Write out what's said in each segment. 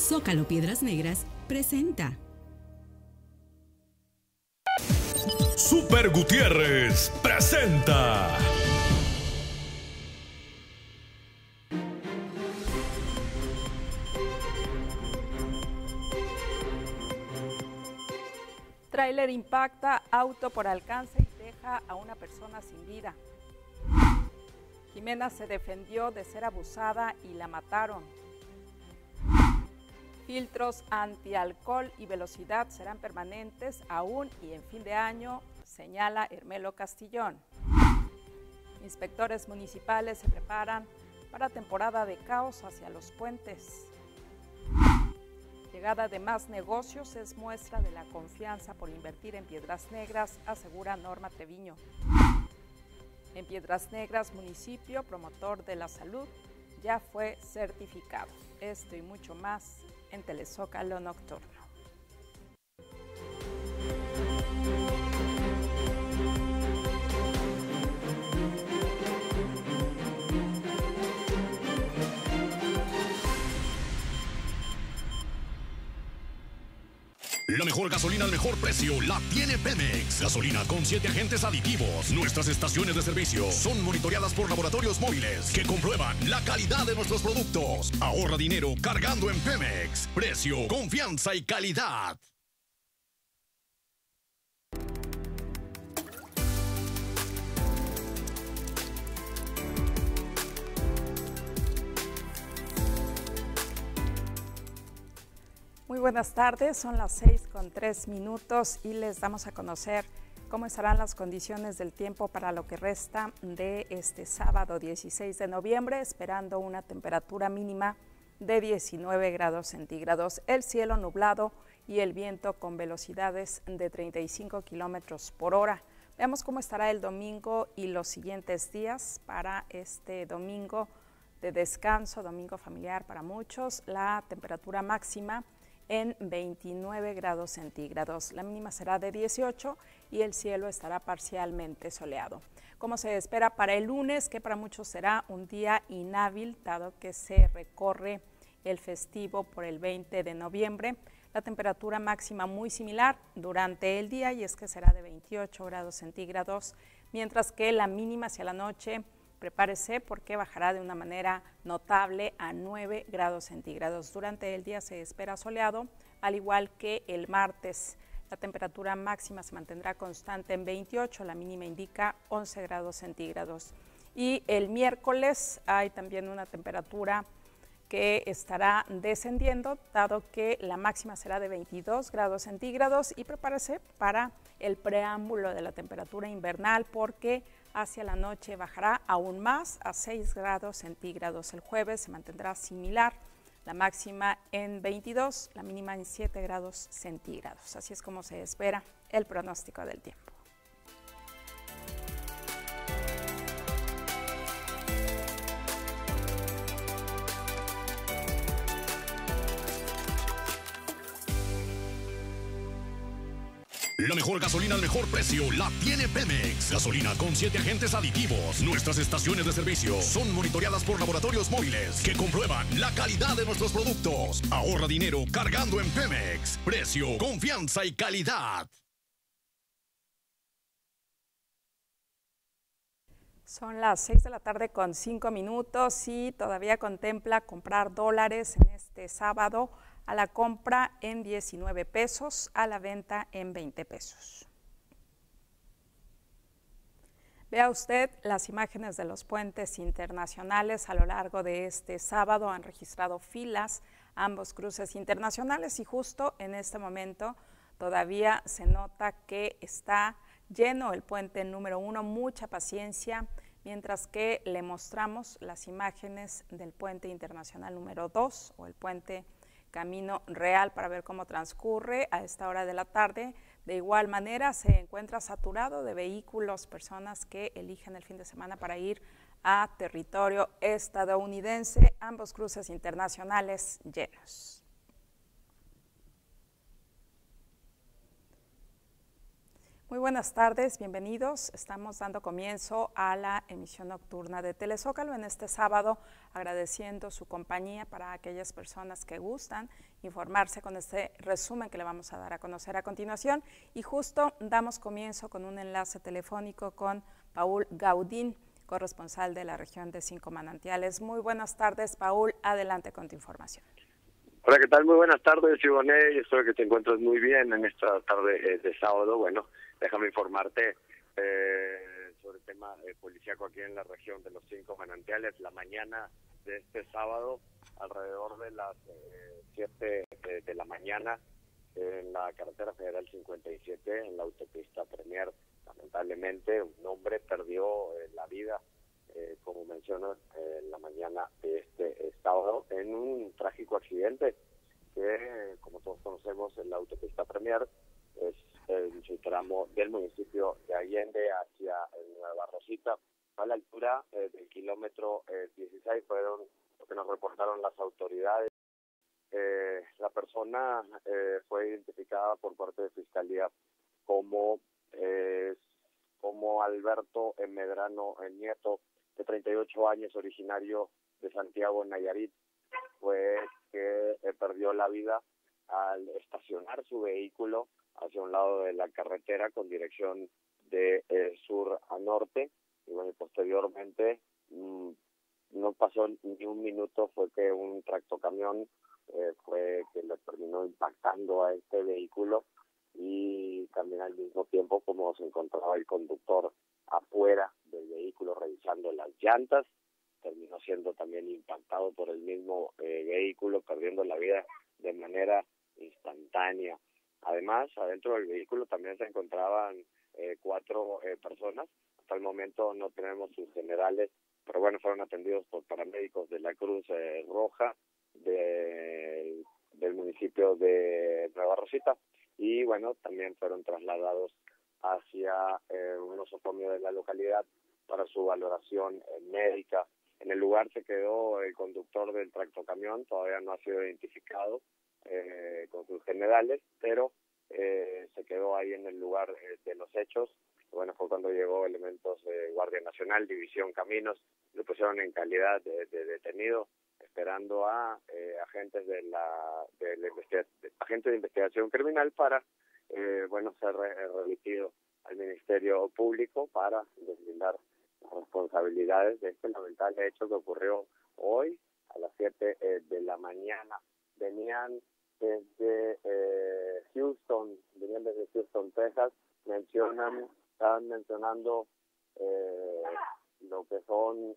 Zócalo Piedras Negras presenta Super Gutiérrez presenta Tráiler impacta auto por alcance y deja a una persona sin vida. Jimena se defendió de ser abusada y la mataron. Filtros antialcohol y velocidad serán permanentes aún y en fin de año, señala Hermelo Castillón. Inspectores municipales se preparan para temporada de caos hacia los puentes. Llegada de más negocios es muestra de la confianza por invertir en Piedras Negras, asegura Norma Treviño. En Piedras Negras, municipio promotor de la salud, ya fue certificado. Esto y mucho más en Telezócalo Nocturno. La mejor gasolina al mejor precio la tiene Pemex. Gasolina con 7 agentes aditivos. Nuestras estaciones de servicio son monitoreadas por laboratorios móviles que comprueban la calidad de nuestros productos. Ahorra dinero cargando en Pemex. Precio, confianza y calidad. Muy buenas tardes, son las 6:03 y les damos a conocer cómo estarán las condiciones del tiempo para lo que resta de este sábado 16 de noviembre, esperando una temperatura mínima de 19 grados centígrados, el cielo nublado y el viento con velocidades de 35 kilómetros por hora. Veamos cómo estará el domingo y los siguientes días para este domingo de descanso, domingo familiar para muchos. La temperatura máxima en 29 grados centígrados. La mínima será de 18 y el cielo estará parcialmente soleado. Como se espera para el lunes, que para muchos será un día inhábil, dado que se recorre el festivo por el 20 de noviembre. La temperatura máxima muy similar durante el día y es que será de 28 grados centígrados, mientras que la mínima hacia la noche, prepárese porque bajará de una manera notable a 9 grados centígrados. Durante el día se espera soleado, al igual que el martes. La temperatura máxima se mantendrá constante en 28, la mínima indica 11 grados centígrados. Y el miércoles hay también una temperatura que estará descendiendo, dado que la máxima será de 22 grados centígrados y prepárese para el preámbulo de la temperatura invernal porque hacia la noche bajará aún más a 6 grados centígrados. El jueves se mantendrá similar, la máxima en 22, la mínima en 7 grados centígrados. Así es como se espera el pronóstico del tiempo. La mejor gasolina al mejor precio la tiene Pemex. Gasolina con 7 agentes aditivos. Nuestras estaciones de servicio son monitoreadas por laboratorios móviles que comprueban la calidad de nuestros productos. Ahorra dinero cargando en Pemex. Precio, confianza y calidad. Son las 6 de la tarde con 5 minutos y todavía contempla comprar dólares en este sábado, a la compra en 19 pesos, a la venta en 20 pesos. Vea usted las imágenes de los puentes internacionales a lo largo de este sábado. Han registrado filas ambos cruces internacionales y justo en este momento todavía se nota que está lleno el puente número 1, mucha paciencia, mientras que le mostramos las imágenes del puente internacional número 2 o el puente Camino Real para ver cómo transcurre a esta hora de la tarde. De igual manera se encuentra saturado de vehículos, personas que eligen el fin de semana para ir a territorio estadounidense, ambos cruces internacionales llenos. Muy buenas tardes, bienvenidos. Estamos dando comienzo a la emisión nocturna de Telezócalo en este sábado, agradeciendo su compañía para aquellas personas que gustan informarse con este resumen que le vamos a dar a conocer a continuación. Y justo damos comienzo con un enlace telefónico con Paul Gaudín, corresponsal de la región de Cinco Manantiales. Muy buenas tardes, Paul, adelante con tu información. Hola, ¿qué tal? Muy buenas tardes, Ivonne, y espero que te encuentres muy bien en esta tarde de sábado. Bueno, déjame informarte sobre el tema policíaco aquí en la región de los Cinco Manantiales. La mañana de este sábado, alrededor de las 7 de la mañana, en la carretera federal 57, en la autopista Premier, lamentablemente un hombre perdió la vida, como menciono, en la mañana de este sábado, en un trágico accidente que, como todos conocemos, en la autopista Premier es el tramo del municipio de Allende hacia Nueva Rosita. A la altura del kilómetro 16 fueron lo que nos reportaron las autoridades. La persona fue identificada por parte de Fiscalía como Alberto Medrano Nieto, de 38 años, originario de Santiago, Nayarit, pues que perdió la vida al estacionar su vehículo hacia un lado de la carretera con dirección de sur a norte. Y bueno, posteriormente, no pasó ni un minuto, fue que un tractocamión fue que le terminó impactando a este vehículo, y también al mismo tiempo, como se encontraba el conductor afuera del vehículo revisando las llantas, terminó siendo también impactado por el mismo vehículo, perdiendo la vida de manera instantánea. Además, adentro del vehículo también se encontraban 4 personas. Hasta el momento no tenemos sus generales, pero bueno, fueron atendidos por paramédicos de la Cruz Roja del municipio de Nueva Rosita, y bueno, también fueron trasladados hacia un nosocomio de la localidad para su valoración médica. En el lugar se quedó el conductor del tractocamión, todavía no ha sido identificado con sus generales, pero se quedó ahí en el lugar de los hechos. Bueno, fue cuando llegó elementos de Guardia Nacional, División Caminos, lo pusieron en calidad de detenido, esperando a agentes de investigación criminal para ser remitido al Ministerio Público para deslindar las responsabilidades de este lamentable hecho que ocurrió hoy a las 7 de la mañana. Venían desde Houston, Texas. Estaban mencionando lo que son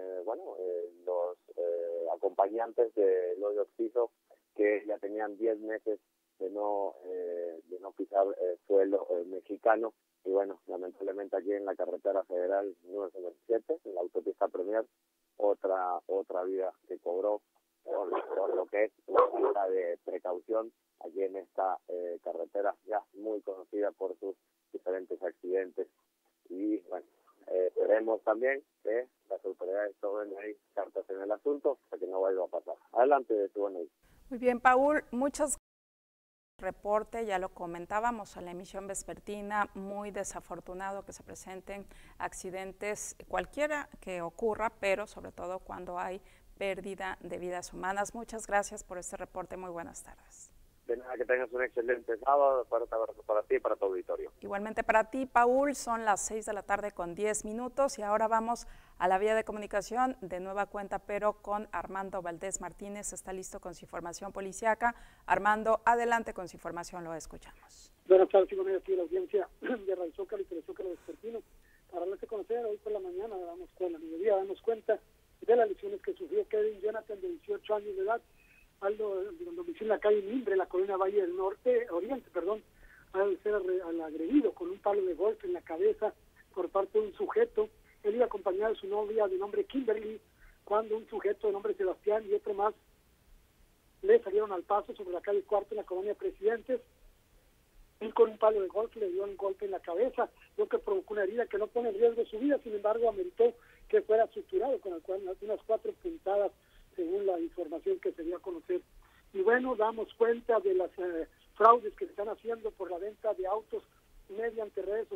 los acompañantes de los Oxiso, que ya tenían 10 meses de no pisar suelo mexicano. Y bueno, lamentablemente aquí en la carretera federal número 57, en la autopista Premier, otra vida que cobró por lo que es la falta de precaución aquí en esta carretera ya muy conocida por sus diferentes accidentes. Y bueno, esperemos también que las autoridades tomen ahí cartas en el asunto para que no vuelva a pasar. Adelante, Ivonne. Muy bien, Paul, muchas gracias. Reporte, ya lo comentábamos en la emisión vespertina, muy desafortunado que se presenten accidentes, cualquiera que ocurra, pero sobre todo cuando hay pérdida de vidas humanas. Muchas gracias por este reporte, muy buenas tardes. De nada, que tengas un excelente sábado, fuerte abrazo para ti y para tu auditorio. Igualmente para ti, Paul, son las 6 de la tarde con 10 minutos y ahora vamos a la vía de comunicación de nueva cuenta, pero con Armando Valdés Martínez. Está listo con su información policiaca. Armando, adelante con su información, lo escuchamos. Buenas tardes, Ivonne, aquí la audiencia de Radio Zócalo y Telezócalo Vespertino. Para darles a conocer, hoy por la mañana, la mediodía, damos cuenta de las lesiones que sufrió Kevin Jonathan, de 18 años de edad, al domicilio en la calle Mimbre, en la colonia Valle del Oriente, al ser agredido con un palo de golf en la cabeza por parte de un sujeto. Él iba acompañado de su novia de nombre Kimberly, cuando un sujeto de nombre Sebastián y otro más le salieron al paso sobre la calle Cuarto, en la colonia Presidentes. Él con un palo de golf le dio un golpe en la cabeza, lo que provocó una herida que no pone en riesgo su vida. Sin embargo, ameritó que fuera suturado con unas 4 puntadas, según la información que se dio a conocer. Y bueno, damos cuenta de las fraudes que se están haciendo por la venta de autos mediante redes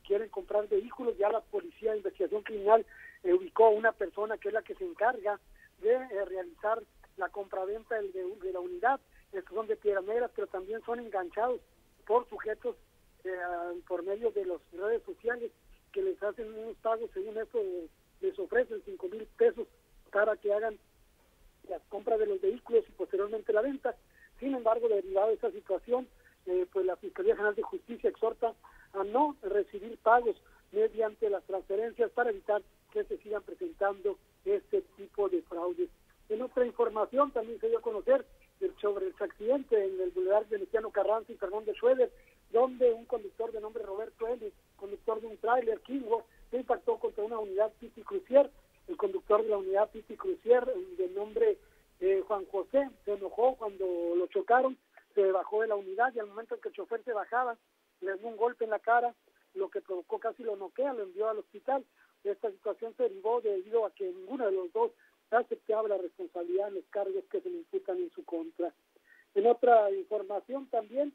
quieren comprar vehículos. Ya la Policía de Investigación Criminal ubicó a una persona que es la que se encarga de realizar la compraventa de la unidad. Estos son de Piedras Negras, pero también son enganchados por sujetos por medio de las redes sociales que les hacen unos pagos, según eso les ofrecen 5,000 pesos para que hagan las compras de los vehículos y posteriormente la venta. Sin embargo, derivado de esta situación, pues la Fiscalía General de Justicia exhorta a no recibir pagos mediante las transferencias para evitar que se sigan presentando este tipo de fraudes. En otra información también se dio a conocer sobre el accidente en el Boulevard Venustiano Carranza y Fernández Schroeder, donde un conductor de nombre Roberto L., conductor de un tráiler Kingo, se impactó contra una unidad Piti Crucier. El conductor de la unidad Piti Crucier, de nombre Juan José, se enojó cuando lo chocaron, se bajó de la unidad y al momento en que el chofer se bajaba, le dio un golpe en la cara, lo que provocó casi lo noquea, lo envió al hospital. Esta situación se derivó debido a que ninguno de los dos aceptaba la responsabilidad en los cargos que se le imputan en su contra. En otra información también,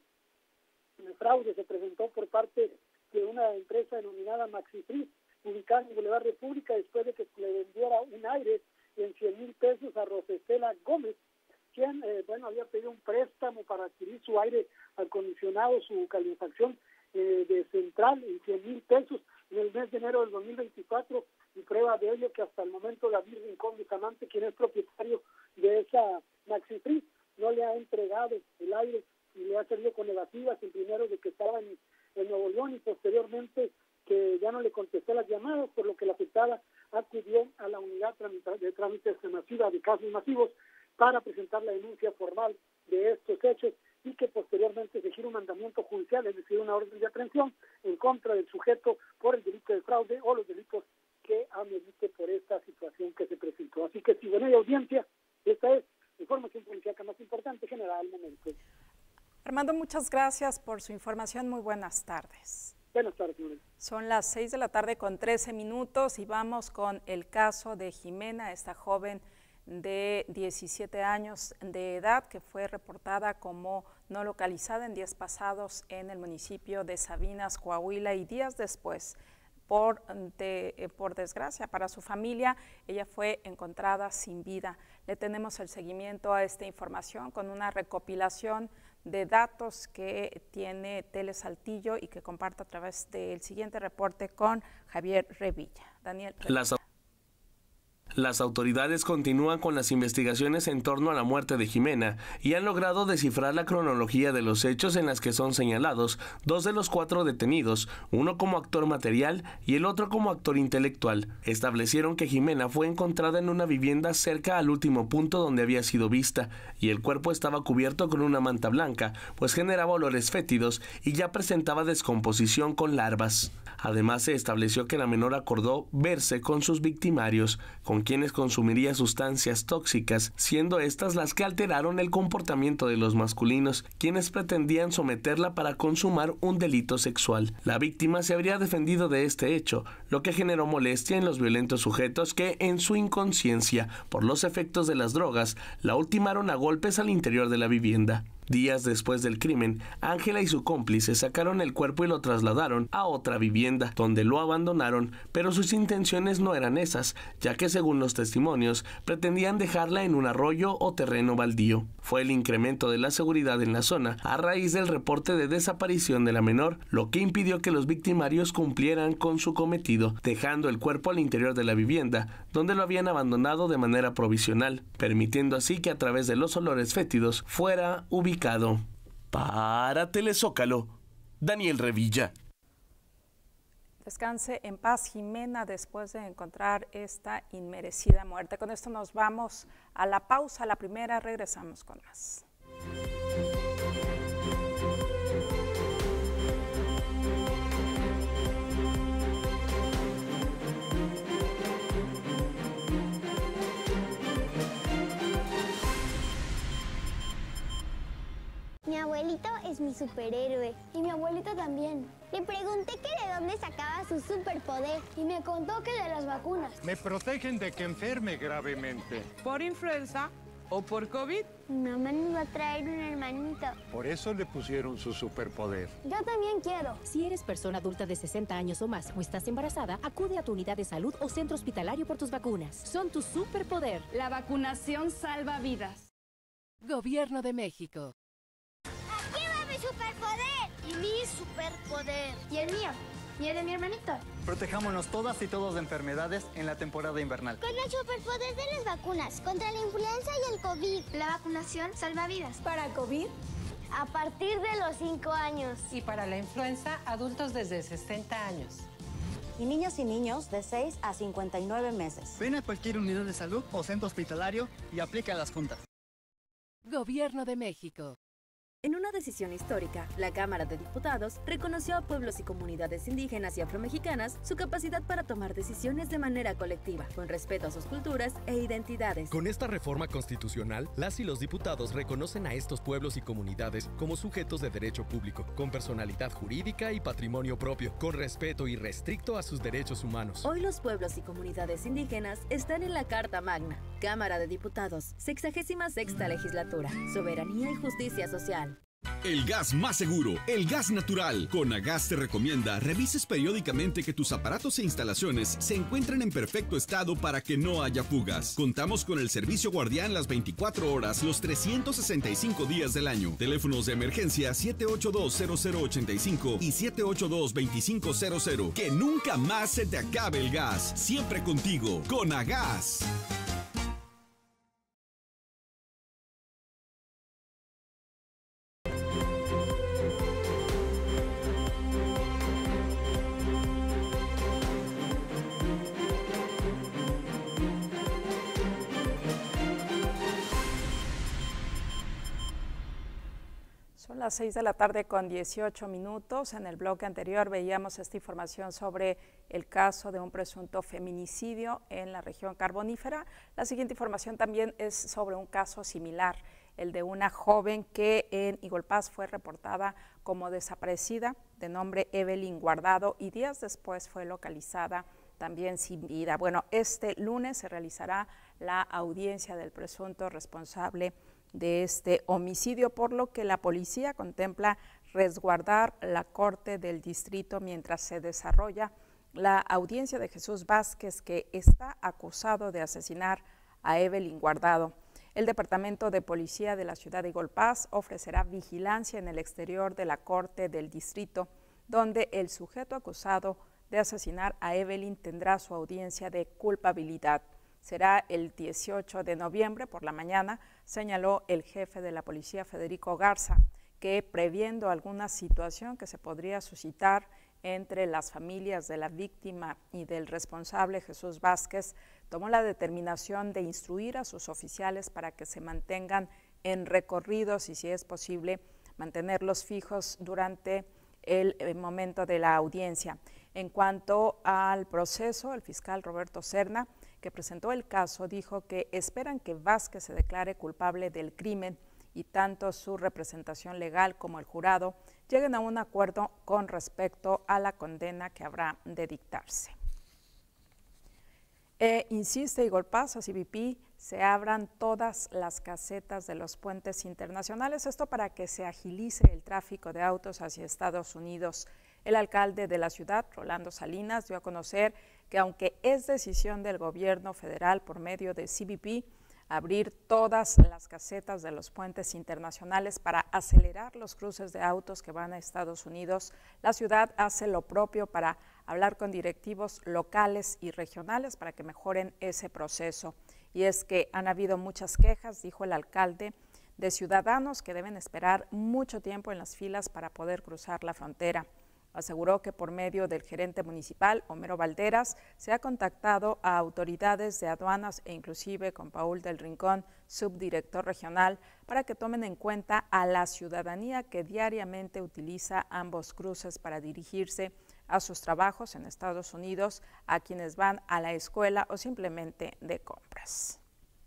el fraude se presentó por parte de una empresa denominada Maxifris, ubicada en Boulevard República, después de que le vendiera un aire en 100,000 pesos a Rosestela Gómez, quien había pedido un préstamo para adquirir su aire acondicionado, su calefacción de central en 100,000 pesos en el mes de enero del 2024, y prueba de ello que hasta el momento David Rincón Bustamante, quien es propietario de esa Maxifris, no le ha entregado el aire y le ha salido con negativas, en primero de que estaba en Nuevo León y posteriormente que ya no le contestó las llamadas, por lo que la afectada acudió a la unidad de trámites masiva de casos masivos para presentar la denuncia formal de estos hechos y que posteriormente se gira un mandamiento judicial, es decir, una orden de aprehensión en contra del sujeto por el delito de fraude o los delitos que amerite por esta situación que se presentó. Así que si bueno hay audiencia, esta es la información policíaca más importante generada al momento. Armando, muchas gracias por su información. Muy buenas tardes. Buenas tardes, señores. Son las 6:13 p.m. y vamos con el caso de Jimena, esta joven de 17 años de edad que fue reportada como no localizada en días pasados en el municipio de Sabinas, Coahuila, y días después, por desgracia para su familia, ella fue encontrada sin vida. Le tenemos el seguimiento a esta información con una recopilación de datos que tiene Tele Saltillo y que comparto a través del siguiente reporte con Javier Revilla. Daniel. Las autoridades continúan con las investigaciones en torno a la muerte de Jimena y han logrado descifrar la cronología de los hechos en las que son señalados 2 de los 4 detenidos, uno como actor material y el otro como actor intelectual. Establecieron que Jimena fue encontrada en una vivienda cerca al último punto donde había sido vista y el cuerpo estaba cubierto con una manta blanca, pues generaba olores fétidos y ya presentaba descomposición con larvas. Además, se estableció que la menor acordó verse con sus victimarios, con quienes consumiría sustancias tóxicas, siendo estas las que alteraron el comportamiento de los masculinos, quienes pretendían someterla para consumar un delito sexual. La víctima se habría defendido de este hecho, lo que generó molestia en los violentos sujetos que, en su inconsciencia, por los efectos de las drogas, la ultimaron a golpes al interior de la vivienda. Días después del crimen, Ángela y su cómplice sacaron el cuerpo y lo trasladaron a otra vivienda, donde lo abandonaron, pero sus intenciones no eran esas, ya que según los testimonios, pretendían dejarla en un arroyo o terreno baldío. Fue el incremento de la seguridad en la zona, a raíz del reporte de desaparición de la menor, lo que impidió que los victimarios cumplieran con su cometido, dejando el cuerpo al interior de la vivienda, donde lo habían abandonado de manera provisional, permitiendo así que a través de los olores fétidos fuera ubicado. Para Telezócalo, Daniel Revilla. Descanse en paz, Jimena, después de encontrar esta inmerecida muerte. Con esto nos vamos a la pausa, la primera, regresamos con más. Mi abuelito es mi superhéroe. Y mi abuelita también. Le pregunté que de dónde sacaba su superpoder. Y me contó que de las vacunas. Me protegen de que enferme gravemente. Por influenza, ¿O por COVID? Mi mamá nos va a traer un hermanito. Por eso le pusieron su superpoder. Yo también quiero. Si eres persona adulta de 60 años o más o estás embarazada, acude a tu unidad de salud o centro hospitalario por tus vacunas. Son tu superpoder. La vacunación salva vidas. Gobierno de México. ¡Aquí va mi superpoder! Y mi superpoder. ¿Y el mío? ¿Y el de mi hermanito? Protejámonos todas y todos de enfermedades en la temporada invernal. Con el superpoder de las vacunas contra la influenza y el COVID. La vacunación salva vidas. Para COVID, a partir de los 5 años. Y para la influenza, adultos desde 60 años. Y niños de 6 a 59 meses. Ven a cualquier unidad de salud o centro hospitalario y aplica las juntas. Gobierno de México. En una decisión histórica, la Cámara de Diputados reconoció a pueblos y comunidades indígenas y afromexicanas su capacidad para tomar decisiones de manera colectiva, con respeto a sus culturas e identidades. Con esta reforma constitucional, las y los diputados reconocen a estos pueblos y comunidades como sujetos de derecho público, con personalidad jurídica y patrimonio propio, con respeto irrestricto a sus derechos humanos. Hoy los pueblos y comunidades indígenas están en la Carta Magna. Cámara de Diputados, 66ª Legislatura, Soberanía y Justicia Social. El gas más seguro, el gas natural. Conagas te recomienda revises periódicamente que tus aparatos e instalaciones se encuentren en perfecto estado para que no haya fugas. Contamos con el servicio guardián las 24 horas, los 365 días del año. Teléfonos de emergencia 782-0085 y 782-2500. Que nunca más se te acabe el gas. Siempre contigo. Conagas. Son las 6 de la tarde con 18 minutos. En el bloque anterior veíamos esta información sobre el caso de un presunto feminicidio en la región carbonífera. La siguiente información también es sobre un caso similar, el de una joven que en Igolpaz fue reportada como desaparecida, de nombre Evelyn Guardado, y días después fue localizada también sin vida. Bueno, este lunes se realizará la audiencia del presunto responsable de este homicidio, por lo que la policía contempla resguardar la corte del distrito mientras se desarrolla la audiencia de Jesús Vázquez, que está acusado de asesinar a Evelyn Guardado. El Departamento de Policía de la ciudad de Igolpaz ofrecerá vigilancia en el exterior de la corte del distrito, donde el sujeto acusado de asesinar a Evelyn tendrá su audiencia de culpabilidad. Será el 18 de noviembre por la mañana, señaló el jefe de la policía, Federico Garza, que previendo alguna situación que se podría suscitar entre las familias de la víctima y del responsable, Jesús Vázquez, tomó la determinación de instruir a sus oficiales para que se mantengan en recorridos y, si es posible, mantenerlos fijos durante el momento de la audiencia. En cuanto al proceso, el fiscal Roberto Serna, que presentó el caso, dijo que esperan que Vázquez se declare culpable del crimen y tanto su representación legal como el jurado lleguen a un acuerdo con respecto a la condena que habrá de dictarse. Insiste Igolpaz a CBP se abran todas las casetas de los puentes internacionales, esto para que se agilice el tráfico de autos hacia Estados Unidos. El alcalde de la ciudad, Rolando Salinas, dio a conocer que aunque es decisión del gobierno federal por medio de CBP abrir todas las casetas de los puentes internacionales para acelerar los cruces de autos que van a Estados Unidos, la ciudad hace lo propio para hablar con directivos locales y regionales para que mejoren ese proceso. Y es que han habido muchas quejas, dijo el alcalde, de ciudadanos que deben esperar mucho tiempo en las filas para poder cruzar la frontera. Aseguró que por medio del gerente municipal, Homero Valderas, se ha contactado a autoridades de aduanas e inclusive con Paul del Rincón, subdirector regional, para que tomen en cuenta a la ciudadanía que diariamente utiliza ambos cruces para dirigirse a sus trabajos en Estados Unidos, a quienes van a la escuela o simplemente de compras.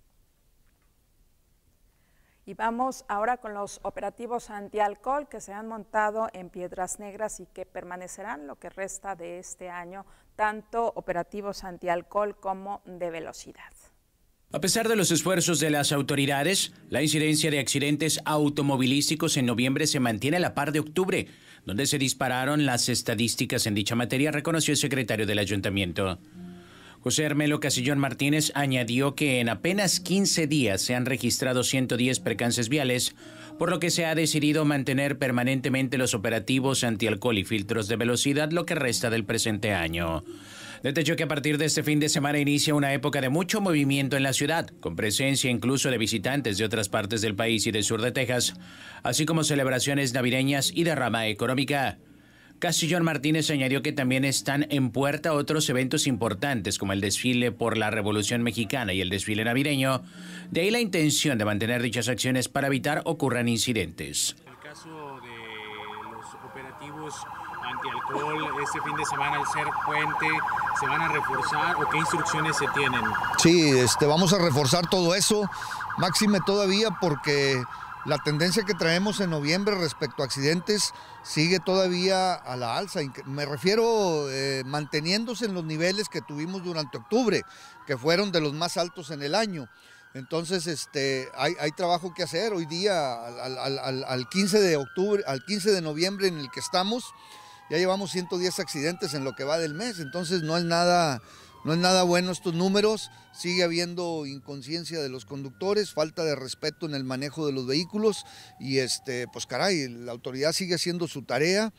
Y vamos ahora con los operativos antialcohol que se han montado en Piedras Negras y que permanecerán lo que resta de este año, tanto operativos antialcohol como de velocidad. A pesar de los esfuerzos de las autoridades, la incidencia de accidentes automovilísticos en noviembre se mantiene a la par de octubre, donde se dispararon las estadísticas en dicha materia, reconoció el secretario del ayuntamiento. José Hermelo Casillón Martínez añadió que en apenas 15 días se han registrado 110 percances viales, por lo que se ha decidido mantener permanentemente los operativos antialcohol y filtros de velocidad lo que resta del presente año. Detalló que a partir de este fin de semana inicia una época de mucho movimiento en la ciudad, con presencia incluso de visitantes de otras partes del país y del sur de Texas, así como celebraciones navideñas y derrama económica. Casillón Martínez añadió que también están en puerta otros eventos importantes como el desfile por la Revolución Mexicana y el desfile navideño, de ahí la intención de mantener dichas acciones para evitar ocurran incidentes. En el caso de los operativos antialcohol, este fin de semana al ser puente, ¿se van a reforzar o qué instrucciones se tienen? Sí, vamos a reforzar todo eso, máxime todavía porque la tendencia que traemos en noviembre respecto a accidentes sigue todavía a la alza. Me refiero manteniéndose en los niveles que tuvimos durante octubre, que fueron de los más altos en el año. Entonces hay trabajo que hacer. Hoy día, al 15 de octubre, al 15 de noviembre en el que estamos, ya llevamos 110 accidentes en lo que va del mes. Entonces no es nada bueno estos números. Sigue habiendo inconsciencia de los conductores, falta de respeto en el manejo de los vehículos y pues caray, la autoridad sigue haciendo su tarea,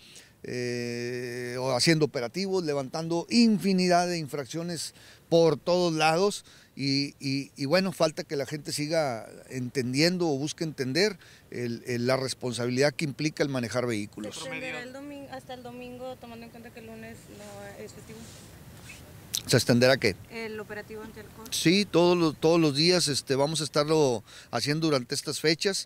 haciendo operativos, levantando infinidad de infracciones por todos lados y bueno, falta que la gente siga entendiendo o busque entender la responsabilidad que implica el manejar vehículos. ¿Se extenderá hasta el domingo, tomando en cuenta que el lunes no es festivo? ¿Se extenderá qué? El operativo antialcohol. Sí, todos los días vamos a estarlo haciendo durante estas fechas.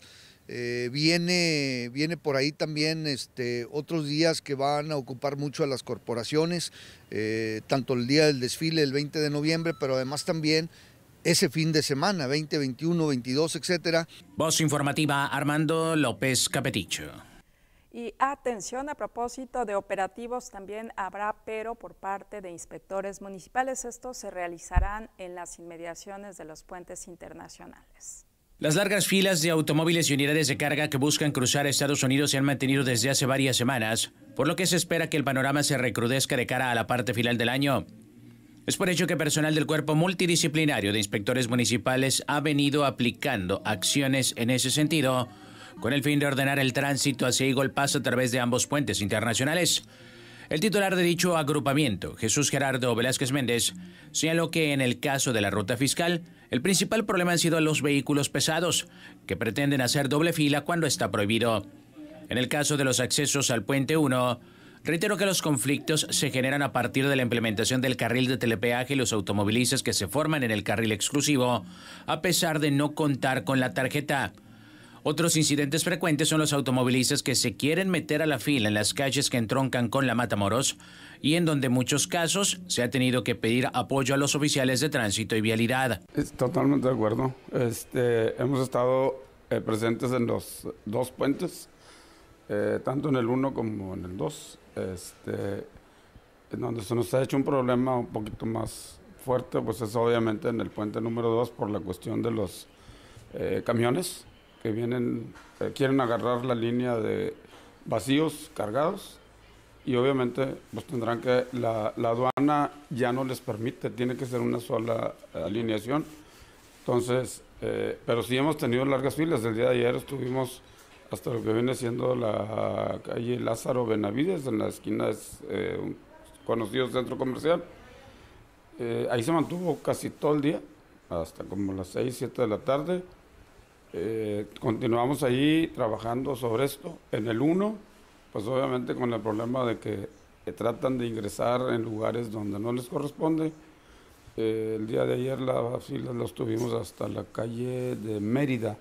Viene por ahí también otros días que van a ocupar mucho a las corporaciones, tanto el día del desfile, el 20 de noviembre, pero además también ese fin de semana, 20, 21, 22, etcétera. Voz informativa, Armando López Capeticho. Y atención, a propósito de operativos, también habrá pero por parte de inspectores municipales. Estos se realizarán en las inmediaciones de los puentes internacionales. Las largas filas de automóviles y unidades de carga que buscan cruzar a Estados Unidos se han mantenido desde hace varias semanas, por lo que se espera que el panorama se recrudezca de cara a la parte final del año. Es por ello que personal del Cuerpo Multidisciplinario de Inspectores Municipales ha venido aplicando acciones en ese sentido, con el fin de ordenar el tránsito hacia Eagle Pass a través de ambos puentes internacionales. El titular de dicho agrupamiento, Jesús Gerardo Velázquez Méndez, señaló que en el caso de la ruta fiscal, el principal problema han sido los vehículos pesados, que pretenden hacer doble fila cuando está prohibido. En el caso de los accesos al puente 1, reitero que los conflictos se generan a partir de la implementación del carril de telepeaje y los automovilistas que se forman en el carril exclusivo, a pesar de no contar con la tarjeta. Otros incidentes frecuentes son los automovilistas que se quieren meter a la fila en las calles que entroncan con la Matamoros y en donde en muchos casos se ha tenido que pedir apoyo a los oficiales de tránsito y vialidad. Totalmente de acuerdo. Hemos estado presentes en los dos puentes, tanto en el 1 como en el 2, en donde se nos ha hecho un problema un poquito más fuerte, pues es obviamente en el puente número 2 por la cuestión de los camiones que vienen, quieren agarrar la línea de vacíos, cargados, y obviamente pues tendrán que, la aduana ya no les permite, tiene que ser una sola alineación. Entonces, pero sí hemos tenido largas filas. El día de ayer estuvimos hasta lo que viene siendo la calle Lázaro Benavides, en la esquina de un conocido centro comercial. Ahí se mantuvo casi todo el día, hasta como las 6, 7 de la tarde. Continuamos ahí trabajando sobre esto. En el 1, pues obviamente con el problema de que tratan de ingresar en lugares donde no les corresponde. El día de ayer las filas las tuvimos hasta la calle de Mérida.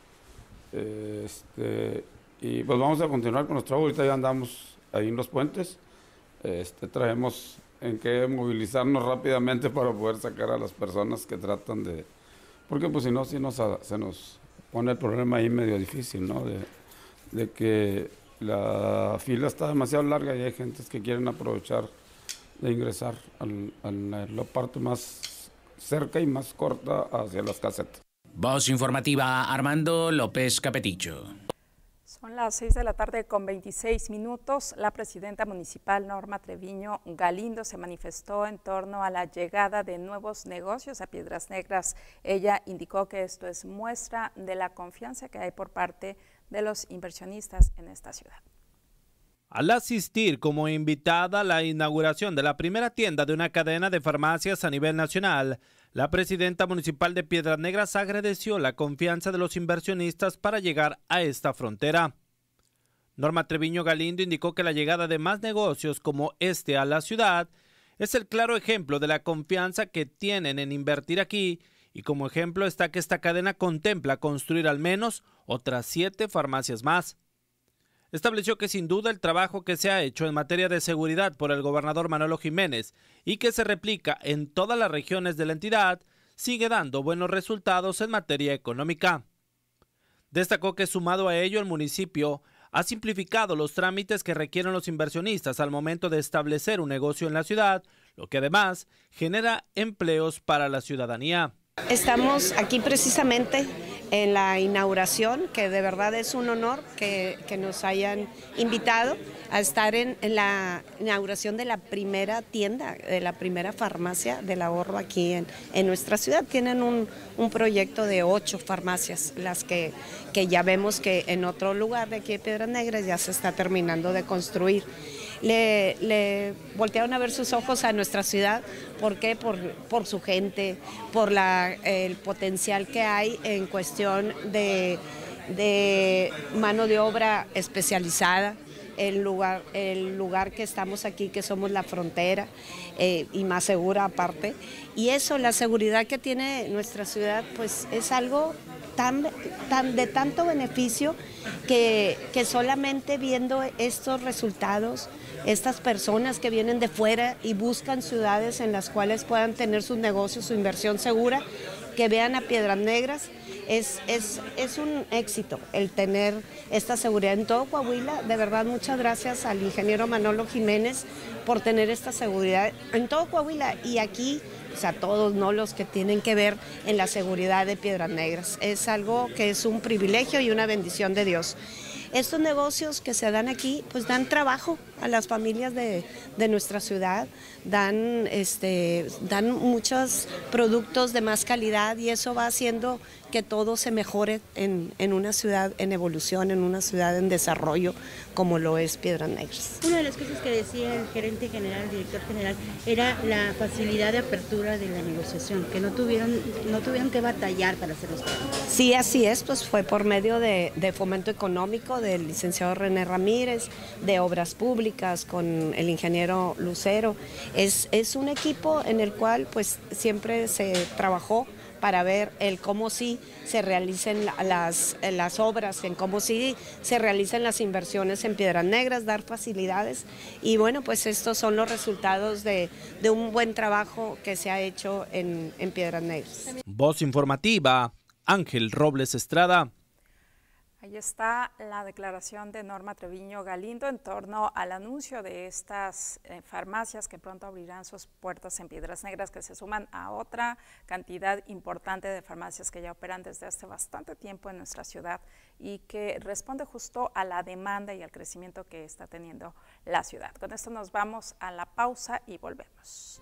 Y pues vamos a continuar con nuestro trabajo. Ahorita ya andamos ahí en los puentes. Traemos en qué movilizarnos rápidamente para poder sacar a las personas que tratan de... Porque pues si no, se nos pone el problema ahí medio difícil, ¿no? De que la fila está demasiado larga y hay gentes que quieren aprovechar de ingresar a la parte más cerca y más corta hacia las casetas. Voz informativa, Armando López Capeticho. Son las 6 de la tarde con 26 minutos. La presidenta municipal Norma Treviño Galindo se manifestó en torno a la llegada de nuevos negocios a Piedras Negras. Ella indicó que esto es muestra de la confianza que hay por parte de los inversionistas en esta ciudad. Al asistir como invitada a la inauguración de la primera tienda de una cadena de farmacias a nivel nacional, la presidenta municipal de Piedras Negras agradeció la confianza de los inversionistas para llegar a esta frontera. Norma Treviño Galindo indicó que la llegada de más negocios como este a la ciudad es el claro ejemplo de la confianza que tienen en invertir aquí, y como ejemplo está que esta cadena contempla construir al menos otras 7 farmacias más. Estableció que sin duda el trabajo que se ha hecho en materia de seguridad por el gobernador Manolo Jiménez y que se replica en todas las regiones de la entidad sigue dando buenos resultados en materia económica. Destacó que sumado a ello el municipio ha simplificado los trámites que requieren los inversionistas al momento de establecer un negocio en la ciudad, lo que además genera empleos para la ciudadanía. Estamos aquí precisamente en la inauguración, que de verdad es un honor que nos hayan invitado a estar en la inauguración de la primera tienda, de la primera farmacia del ahorro aquí en nuestra ciudad. Tienen un proyecto de 8 farmacias, las que ya vemos que en otro lugar de aquí de Piedras Negras ya se está terminando de construir. Le voltearon a ver sus ojos a nuestra ciudad. ¿Por qué? Por su gente, por el potencial que hay en cuestión de mano de obra especializada, el lugar que estamos aquí, que somos la frontera, y más segura aparte. Y eso, la seguridad que tiene nuestra ciudad, pues es algo de tanto beneficio que solamente viendo estos resultados, estas personas que vienen de fuera y buscan ciudades en las cuales puedan tener sus negocios, su inversión segura, que vean a Piedras Negras, es un éxito el tener esta seguridad en todo Coahuila. De verdad, muchas gracias al ingeniero Manolo Jiménez por tener esta seguridad en todo Coahuila y aquí, o sea, todos, ¿no?, los que tienen que ver en la seguridad de Piedras Negras. Es algo que es un privilegio y una bendición de Dios. Estos negocios que se dan aquí, pues dan trabajo a las familias de nuestra ciudad, dan muchos productos de más calidad y eso va haciendo que todo se mejore en una ciudad en evolución, en una ciudad en desarrollo como lo es Piedras Negras. Una de las cosas que decía el gerente general, el director general, era la facilidad de apertura de la negociación, que no tuvieron que batallar para hacer los pagos. Sí, así es, pues fue por medio de fomento económico del licenciado René Ramírez, de obras públicas con el ingeniero Lucero. Es un equipo en el cual pues siempre se trabajó para ver cómo sí se realicen las obras, en cómo sí se realicen las inversiones en Piedras Negras, dar facilidades. Y bueno, pues estos son los resultados de un buen trabajo que se ha hecho en Piedras Negras. Voz informativa, Ángel Robles Estrada. Ahí está la declaración de Norma Treviño Galindo en torno al anuncio de estas farmacias que pronto abrirán sus puertas en Piedras Negras, que se suman a otra cantidad importante de farmacias que ya operan desde hace bastante tiempo en nuestra ciudad y que responde justo a la demanda y al crecimiento que está teniendo la ciudad. Con esto nos vamos a la pausa y volvemos.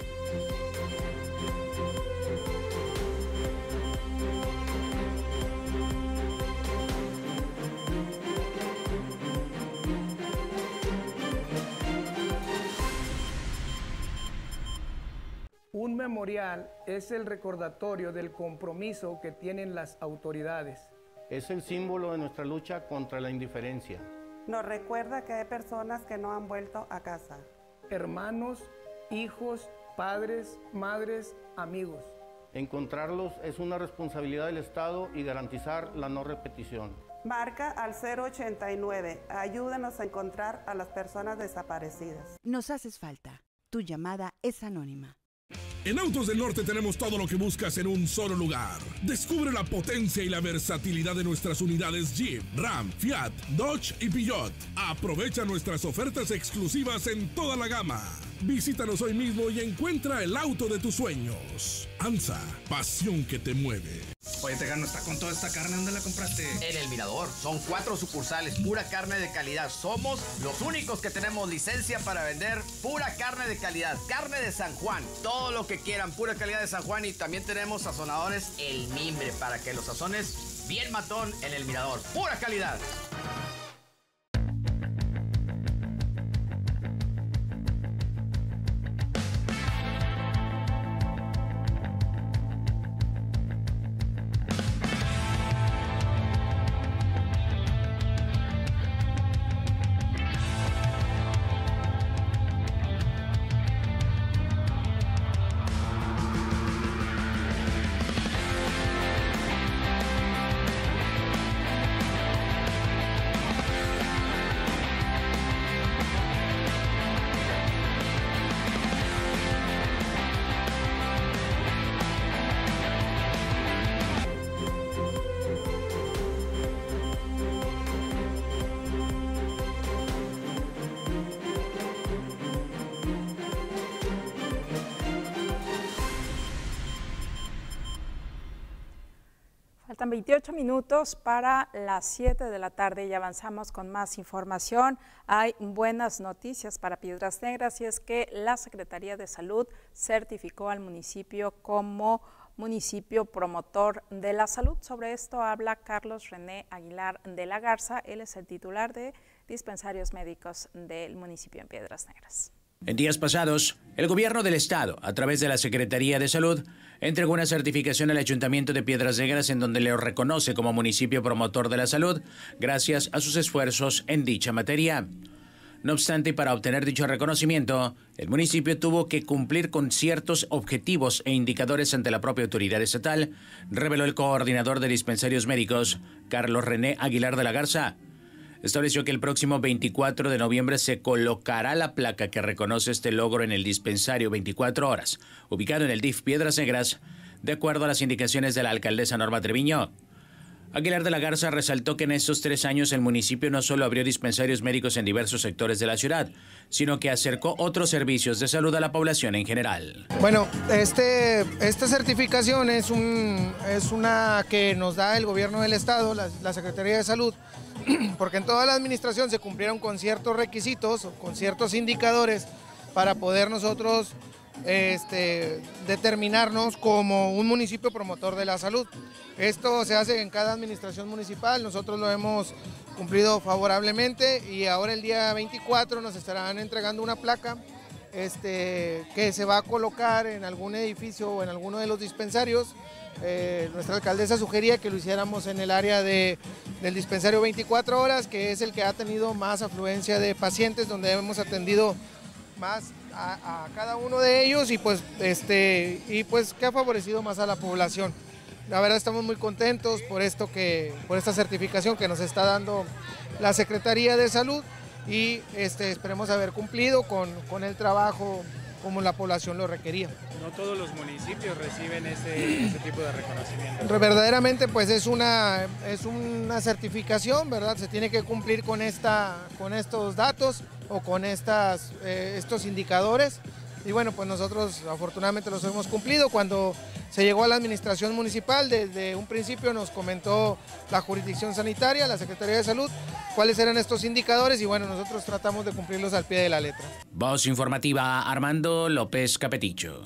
Un memorial es el recordatorio del compromiso que tienen las autoridades. Es el símbolo de nuestra lucha contra la indiferencia. Nos recuerda que hay personas que no han vuelto a casa. Hermanos, hijos, padres, madres, amigos. Encontrarlos es una responsabilidad del Estado y garantizar la no repetición. Marca al 089. Ayúdanos a encontrar a las personas desaparecidas. Nos haces falta. Tu llamada es anónima. En Autos del Norte tenemos todo lo que buscas en un solo lugar. Descubre la potencia y la versatilidad de nuestras unidades Jeep, Ram, Fiat, Dodge y Peugeot. Aprovecha nuestras ofertas exclusivas en toda la gama. Visítanos hoy mismo y encuentra el auto de tus sueños. ANSA, pasión que te mueve. Oye, Tejano, está con toda esta carne, ¿dónde la compraste? En El Mirador. Son 4 sucursales, pura carne de calidad. Somos los únicos que tenemos licencia para vender pura carne de calidad. Carne de San Juan, todo lo que quieran, pura calidad de San Juan. Y también tenemos sazonadores El Mimbre para que los sazones bien matón en El Mirador. Pura calidad. Faltan 28 minutos para las 7 de la tarde y avanzamos con más información. Hay buenas noticias para Piedras Negras y es que la Secretaría de Salud certificó al municipio como municipio promotor de la salud. Sobre esto habla Carlos René Aguilar de la Garza. Él es el titular de dispensarios médicos del municipio en Piedras Negras. En días pasados, el gobierno del estado, a través de la Secretaría de Salud, entregó una certificación al Ayuntamiento de Piedras Negras en donde le reconoce como municipio promotor de la salud gracias a sus esfuerzos en dicha materia. No obstante, para obtener dicho reconocimiento, el municipio tuvo que cumplir con ciertos objetivos e indicadores ante la propia autoridad estatal, reveló el coordinador de dispensarios médicos, Carlos René Aguilar de la Garza. Estableció que el próximo 24 de noviembre se colocará la placa que reconoce este logro en el dispensario 24 horas, ubicado en el DIF Piedras Negras, de acuerdo a las indicaciones de la alcaldesa Norma Treviño. Aguilar de la Garza resaltó que en estos 3 años el municipio no solo abrió dispensarios médicos en diversos sectores de la ciudad, sino que acercó otros servicios de salud a la población en general. Bueno, esta certificación es una que nos da el gobierno del estado, la Secretaría de Salud, porque en toda la administración se cumplieron con ciertos requisitos, con ciertos indicadores para poder nosotros determinarnos como un municipio promotor de la salud. Esto se hace en cada administración municipal, nosotros lo hemos cumplido favorablemente y ahora el día 24 nos estarán entregando una placa que se va a colocar en algún edificio o en alguno de los dispensarios. Nuestra alcaldesa sugería que lo hiciéramos en el área del dispensario 24 horas, que es el que ha tenido más afluencia de pacientes, donde hemos atendido más a cada uno de ellos y pues que ha favorecido más a la población. La verdad estamos muy contentos por esta certificación que nos está dando la Secretaría de Salud y esperemos haber cumplido con el trabajo como la población lo requería. No todos los municipios reciben ese tipo de reconocimiento. Verdaderamente pues es una certificación, ¿verdad? Se tiene que cumplir con estos datos o con estos indicadores y bueno, pues nosotros afortunadamente los hemos cumplido. Cuando se llegó a la administración municipal, desde un principio nos comentó la jurisdicción sanitaria, la Secretaría de Salud, cuáles eran estos indicadores y bueno, nosotros tratamos de cumplirlos al pie de la letra. Voz informativa, Armando López Capeticho.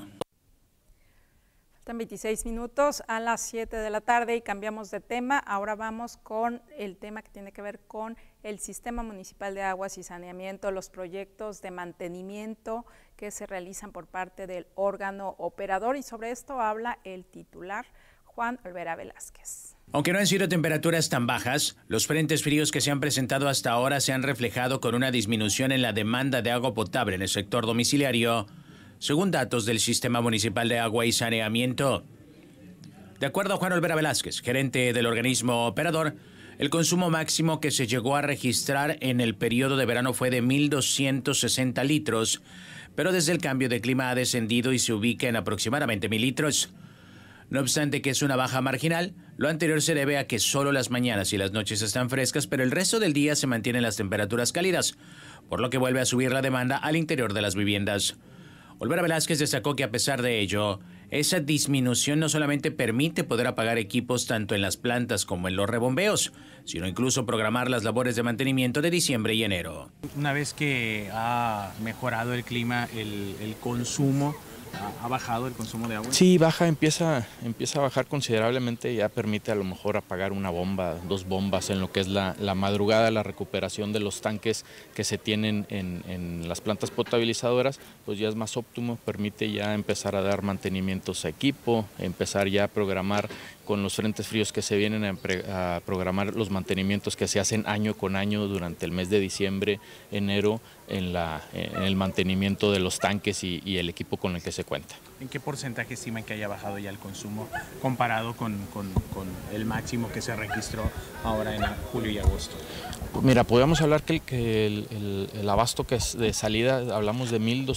Faltan 26 minutos a las 7 de la tarde y cambiamos de tema. Ahora vamos con el tema que tiene que ver con el Sistema Municipal de Aguas y Saneamiento, los proyectos de mantenimiento que se realizan por parte del órgano operador y sobre esto habla el titular Juan Olvera Velázquez. Aunque no han sido temperaturas tan bajas, los frentes fríos que se han presentado hasta ahora se han reflejado con una disminución en la demanda de agua potable en el sector domiciliario, según datos del Sistema Municipal de Agua y Saneamiento. De acuerdo a Juan Olvera Velázquez, gerente del organismo operador, el consumo máximo que se llegó a registrar en el periodo de verano fue de 1.260 litros, pero desde el cambio de clima ha descendido y se ubica en aproximadamente 1000 litros. No obstante que es una baja marginal, lo anterior se debe a que solo las mañanas y las noches están frescas, pero el resto del día se mantienen las temperaturas cálidas, por lo que vuelve a subir la demanda al interior de las viviendas. Olvera Velázquez destacó que a pesar de ello, esa disminución no solamente permite poder apagar equipos tanto en las plantas como en los rebombeos, sino incluso programar las labores de mantenimiento de diciembre y enero. Una vez que ha mejorado el clima, el consumo, ¿ha bajado el consumo de agua? Sí, empieza a bajar considerablemente, ya permite a lo mejor apagar una bomba, 2 bombas en lo que es la madrugada, la recuperación de los tanques que se tienen en las plantas potabilizadoras, pues ya es más óptimo, permite ya empezar a dar mantenimientos a equipo, empezar ya a programar con los frentes fríos que se vienen a programar los mantenimientos que se hacen año con año durante el mes de diciembre, enero, en el mantenimiento de los tanques y el equipo con el que se cuenta. ¿En qué porcentaje estiman que haya bajado ya el consumo comparado con el máximo que se registró ahora en julio y agosto? Pues mira, podríamos hablar que el abasto que es de salida, hablamos de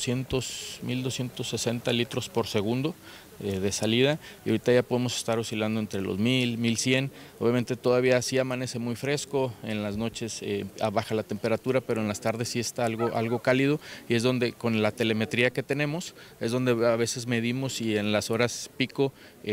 1260 litros por segundo de salida, y ahorita ya podemos estar oscilando entre los 1000, 1100. Obviamente todavía sí amanece muy fresco, en las noches baja la temperatura, pero en las tardes sí está algo cálido, y es donde con la telemetría que tenemos es donde a veces medimos, y en las horas pico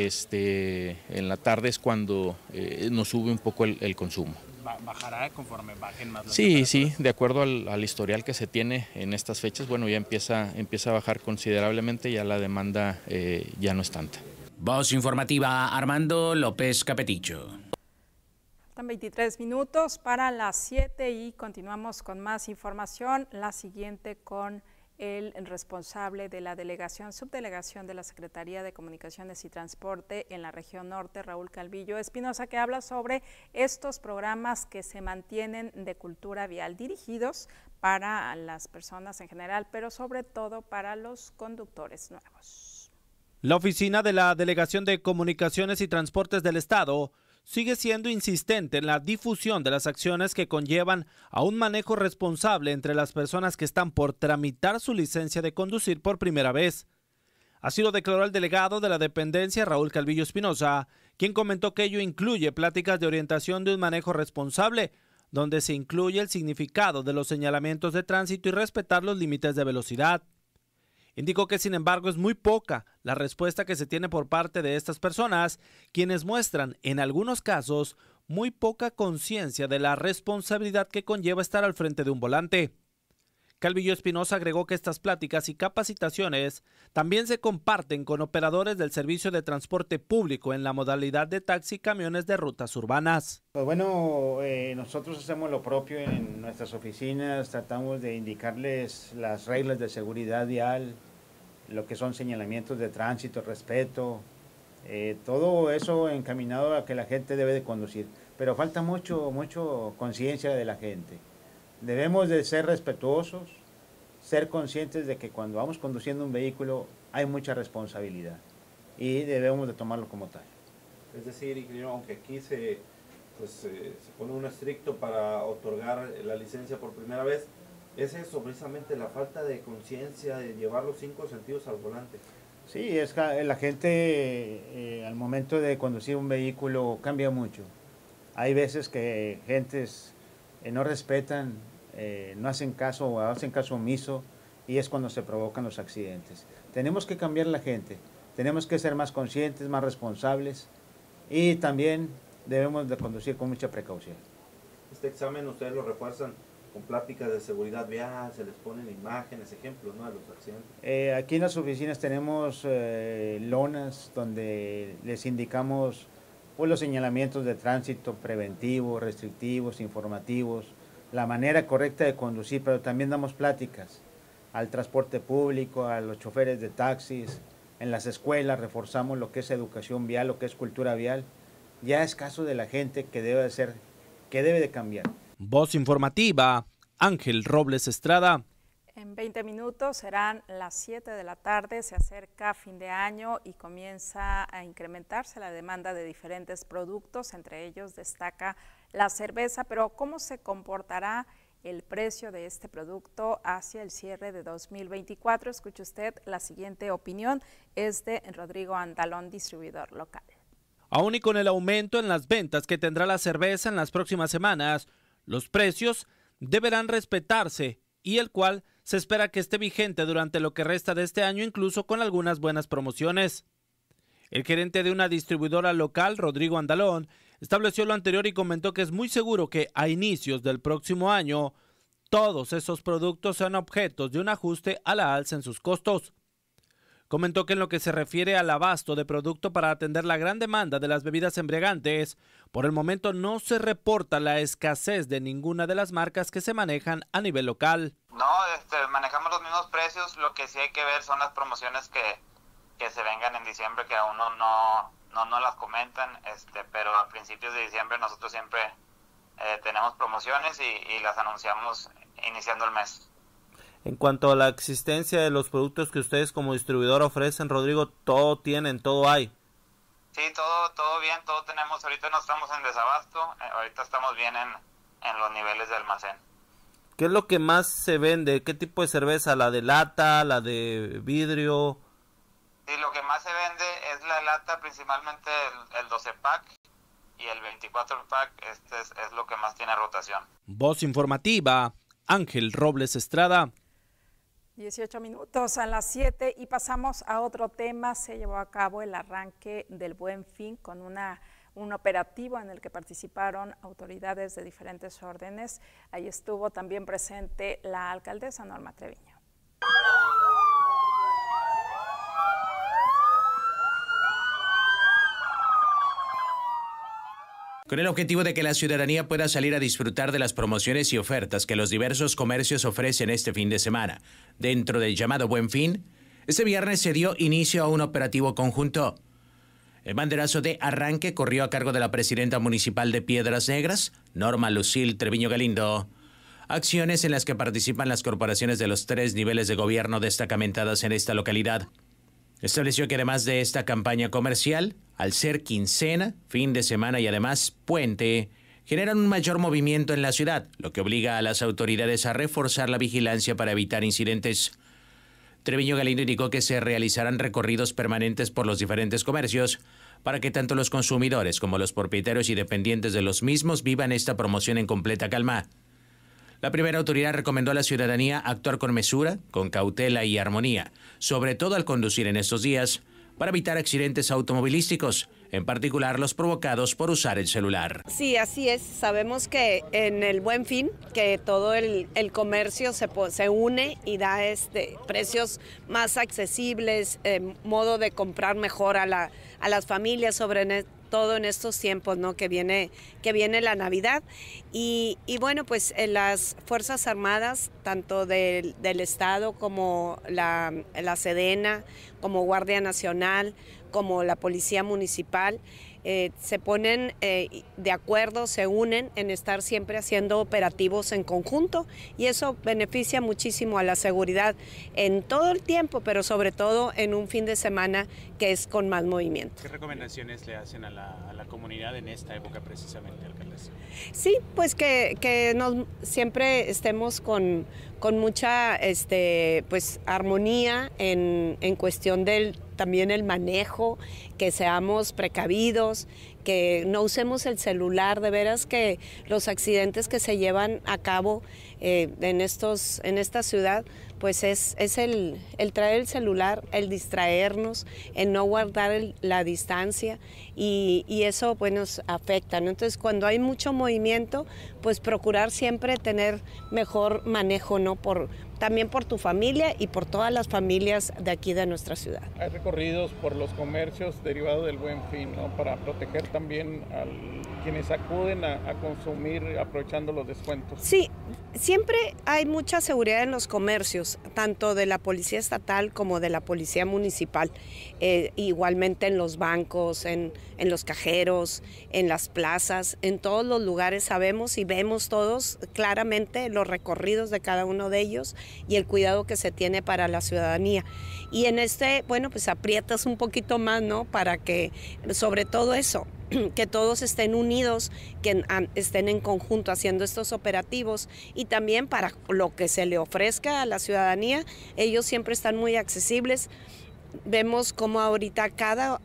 en la tarde es cuando nos sube un poco el consumo. ¿Bajará conforme bajen más las temperaturas? Sí, de acuerdo al historial que se tiene en estas fechas, bueno, ya empieza a bajar considerablemente, ya la demanda ya no es tanta. Voz informativa, Armando López Capeticho. Faltan 23 minutos para las 7 y continuamos con más información. La siguiente con el responsable de la subdelegación de la Secretaría de Comunicaciones y Transporte en la región norte, Raúl Calvillo Espinosa, que habla sobre estos programas que se mantienen de cultura vial, dirigidos para las personas en general, pero sobre todo para los conductores nuevos. La oficina de la Delegación de Comunicaciones y Transportes del Estado sigue siendo insistente en la difusión de las acciones que conllevan a un manejo responsable entre las personas que están por tramitar su licencia de conducir por primera vez. Así lo declaró el delegado de la dependencia, Raúl Calvillo Espinosa, quien comentó que ello incluye pláticas de orientación de un manejo responsable, donde se incluye el significado de los señalamientos de tránsito y respetar los límites de velocidad. Indicó que, sin embargo, es muy poca la respuesta que se tiene por parte de estas personas, quienes muestran, en algunos casos, muy poca conciencia de la responsabilidad que conlleva estar al frente de un volante. Calvillo Espinosa agregó que estas pláticas y capacitaciones también se comparten con operadores del servicio de transporte público en la modalidad de taxi y camiones de rutas urbanas. Pues bueno, nosotros hacemos lo propio en nuestras oficinas, tratamos de indicarles las reglas de seguridad vial, lo que son señalamientos de tránsito, respeto, todo eso encaminado a que la gente debe de conducir, pero falta mucho conciencia de la gente. Debemos de ser respetuosos, ser conscientes de que cuando vamos conduciendo un vehículo hay mucha responsabilidad y debemos de tomarlo como tal. Es decir, ingeniero, aunque aquí se pone un estricto para otorgar la licencia por primera vez, es eso precisamente, la falta de conciencia de llevar los 5 sentidos al volante. Sí, es que la gente al momento de conducir un vehículo cambia mucho. Hay veces que gentes no respetan, no hacen caso o hacen caso omiso, y es cuando se provocan los accidentes. Tenemos que cambiar la gente, tenemos que ser más conscientes, más responsables, y también debemos de conducir con mucha precaución. Este examen ustedes lo refuerzan con pláticas de seguridad vial, se les ponen imágenes, ejemplos, ¿no?, de los accidentes. Aquí en las oficinas tenemos lonas donde les indicamos los señalamientos de tránsito preventivos, restrictivos, informativos, la manera correcta de conducir, pero también damos pláticas al transporte público, a los choferes de taxis, en las escuelas reforzamos lo que es educación vial, lo que es cultura vial. Ya es caso de la gente que debe de cambiar. Voz informativa, Ángel Robles Estrada. En 20 minutos serán las 7 de la tarde, se acerca fin de año y comienza a incrementarse la demanda de diferentes productos, entre ellos destaca la cerveza, pero ¿cómo se comportará el precio de este producto hacia el cierre de 2024. Escuche usted la siguiente opinión, es de Rodrigo Andalón, distribuidor local. Aún y con el aumento en las ventas que tendrá la cerveza en las próximas semanas, los precios deberán respetarse y el cual se espera que esté vigente durante lo que resta de este año, incluso con algunas buenas promociones. El gerente de una distribuidora local, Rodrigo Andalón, estableció lo anterior y comentó que es muy seguro que a inicios del próximo año todos esos productos sean objetos de un ajuste a la alza en sus costos. Comentó que en lo que se refiere al abasto de producto para atender la gran demanda de las bebidas embriagantes, por el momento no se reporta la escasez de ninguna de las marcas que se manejan a nivel local. No, manejamos los mismos precios, lo que sí hay que ver son las promociones que se vengan en diciembre, que aún no las comentan, pero a principios de diciembre nosotros siempre tenemos promociones y las anunciamos iniciando el mes. En cuanto a la existencia de los productos que ustedes como distribuidor ofrecen, Rodrigo, todo tienen, todo hay. Sí, todo bien, todo tenemos. Ahorita no estamos en desabasto, ahorita estamos bien en los niveles de almacén. ¿Qué es lo que más se vende? ¿Qué tipo de cerveza? ¿La de lata, la de vidrio? Sí, lo que más se vende es la lata, principalmente el 12-pack y el 24-pack, es lo que más tiene rotación. Voz informativa, Ángel Robles Estrada. 18 minutos a las 7 y pasamos a otro tema. Se llevó a cabo el arranque del Buen Fin con un operativo en el que participaron autoridades de diferentes órdenes. Ahí estuvo también presente la alcaldesa Norma Treviño. Con el objetivo de que la ciudadanía pueda salir a disfrutar de las promociones y ofertas que los diversos comercios ofrecen este fin de semana, dentro del llamado Buen Fin, este viernes se dio inicio a un operativo conjunto. El banderazo de arranque corrió a cargo de la presidenta municipal de Piedras Negras, Norma Lucille Treviño Galindo. Acciones en las que participan las corporaciones de los 3 niveles de gobierno destacamentadas en esta localidad. Estableció que además de esta campaña comercial, al ser quincena, fin de semana y además puente, generan un mayor movimiento en la ciudad, lo que obliga a las autoridades a reforzar la vigilancia para evitar incidentes. Treviño Galindo indicó que se realizarán recorridos permanentes por los diferentes comercios para que tanto los consumidores como los propietarios y dependientes de los mismos vivan esta promoción en completa calma. La primera autoridad recomendó a la ciudadanía actuar con mesura, con cautela y armonía, sobre todo al conducir en estos días, para evitar accidentes automovilísticos, en particular los provocados por usar el celular. Sí, así es. Sabemos que en el Buen Fin, que todo el comercio se une y da precios más accesibles, modo de comprar mejor a las familias, sobre todo en estos tiempos, ¿no? que viene la Navidad y bueno, pues las Fuerzas Armadas, tanto del Estado como la Sedena, como Guardia Nacional, como la Policía Municipal, se ponen de acuerdo, se unen en estar siempre haciendo operativos en conjunto y eso beneficia muchísimo a la seguridad en todo el tiempo, pero sobre todo en un fin de semana que es con más movimiento. ¿Qué recomendaciones le hacen a la comunidad en esta época precisamente, alcaldesa? Sí, pues que siempre estemos con mucha pues armonía en cuestión del también el manejo, que seamos precavidos, que no usemos el celular, de veras que los accidentes que se llevan a cabo en esta ciudad, pues es el traer el celular, el distraernos, el no guardar la distancia y eso pues nos afecta, ¿no? Entonces cuando hay mucho movimiento, pues procurar siempre tener mejor manejo, ¿no? También por tu familia y por todas las familias de aquí de nuestra ciudad. Hay recorridos por los comercios derivados del Buen Fin, ¿no? Para proteger también a quienes acuden a consumir aprovechando los descuentos. Sí, siempre hay mucha seguridad en los comercios, tanto de la Policía Estatal como de la Policía Municipal, igualmente en los bancos, en los cajeros, en las plazas, en todos los lugares sabemos y vemos todos claramente los recorridos de cada uno de ellos y el cuidado que se tiene para la ciudadanía. Y en bueno, pues aprietas un poquito más, ¿no? Para que, sobre todo eso, que todos estén unidos, que estén en conjunto haciendo estos operativos, y también para lo que se le ofrezca a la ciudadanía, ellos siempre están muy accesibles. Vemos como ahorita cada